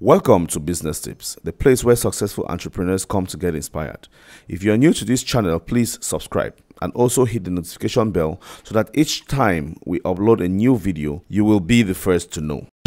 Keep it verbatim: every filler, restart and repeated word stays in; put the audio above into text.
Welcome to Business Tips, the place where successful entrepreneurs come to get inspired. If you are new to this channel, please subscribe and also hit the notification bell so that each time we upload a new video, you will be the first to know.